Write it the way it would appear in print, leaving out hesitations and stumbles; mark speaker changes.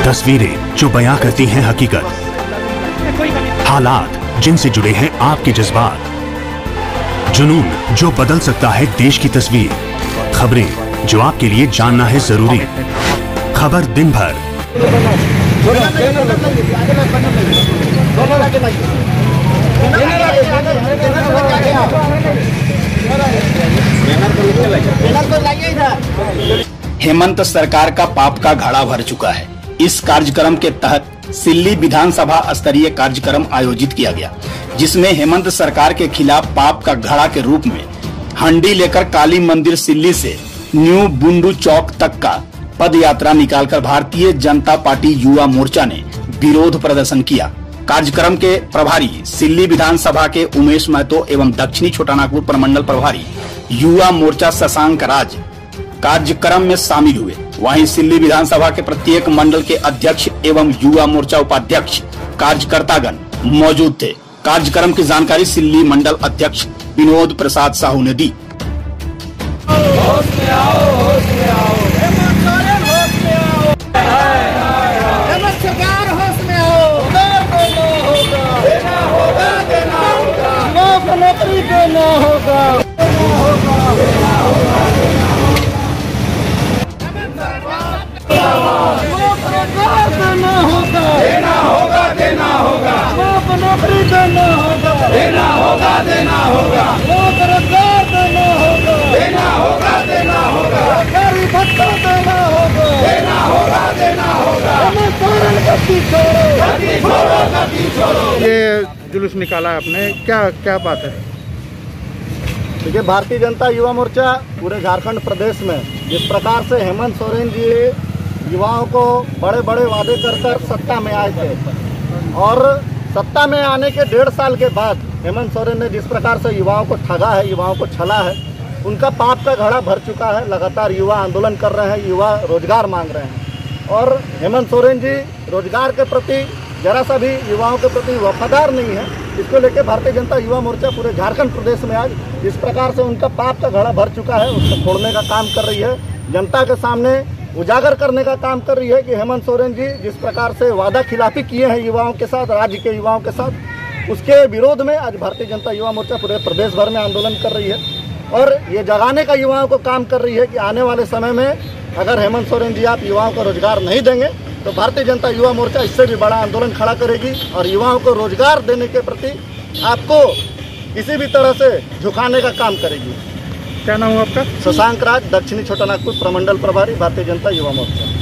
Speaker 1: तस्वीरें जो बयां करती हैं हकीकत, हालात जिनसे जुड़े हैं आपके जज्बात, जुनून जो बदल सकता है देश की तस्वीर, खबरें जो आपके लिए जानना है जरूरी। खबर दिन भर,
Speaker 2: हेमंत सरकार का पाप का घड़ा भर चुका है। इस कार्यक्रम के तहत सिल्ली विधानसभा स्तरीय कार्यक्रम आयोजित किया गया, जिसमें हेमंत सरकार के खिलाफ पाप का घड़ा के रूप में हंडी लेकर काली मंदिर सिल्ली से न्यू बुंडू चौक तक का पद यात्रा निकालकर भारतीय जनता पार्टी युवा मोर्चा ने विरोध प्रदर्शन किया। कार्यक्रम के प्रभारी सिल्ली विधानसभा के उमेश महतो एवं दक्षिणी छोटानागपुर प्रमंडल प्रभारी युवा मोर्चा शशांक राज कार्यक्रम में शामिल हुए। वहीं सिल्ली विधानसभा के प्रत्येक मंडल के अध्यक्ष एवं युवा मोर्चा उपाध्यक्ष कार्यकर्तागण मौजूद थे। कार्यक्रम की जानकारी सिल्ली मंडल अध्यक्ष विनोद प्रसाद साहू ने दी।
Speaker 3: ये जुलूस निकाला है आपने, क्या बात है?
Speaker 4: देखिए, भारतीय जनता युवा मोर्चा पूरे झारखंड प्रदेश में जिस प्रकार से हेमंत सोरेन जी युवाओं को बड़े बड़े वादे कर सत्ता में आए थे और सत्ता में आने के 1.5 साल के बाद हेमंत सोरेन ने जिस प्रकार से युवाओं को ठगा है, युवाओं को छला है, उनका पाप का घड़ा भर चुका है। लगातार युवा आंदोलन कर रहे हैं, युवा रोजगार मांग रहे हैं और हेमंत सोरेन जी रोजगार के प्रति जरा सा भी युवाओं के प्रति वफादार नहीं है। इसको लेकर भारतीय जनता युवा मोर्चा पूरे झारखंड प्रदेश में आज जिस प्रकार से उनका पाप का घड़ा भर चुका है, उसको फोड़ने का काम कर रही है, जनता के सामने उजागर करने का काम कर रही है कि हेमंत सोरेन जी जिस प्रकार से वादा खिलाफी किए हैं युवाओं के साथ, राज्य के युवाओं के साथ, उसके विरोध में आज भारतीय जनता युवा मोर्चा पूरे प्रदेश भर में आंदोलन कर रही है और ये जगाने का युवाओं को काम कर रही है कि आने वाले समय में अगर हेमंत सोरेन जी आप युवाओं को रोजगार नहीं देंगे तो भारतीय जनता युवा मोर्चा इससे भी बड़ा आंदोलन खड़ा करेगी और युवाओं को रोजगार देने के प्रति आपको किसी भी तरह से झुकाने का काम करेगी।
Speaker 3: क्या नाम है आपका?
Speaker 4: शशांक राज, दक्षिणी छोटानागपुर प्रमंडल प्रभारी, भारतीय जनता युवा मोर्चा।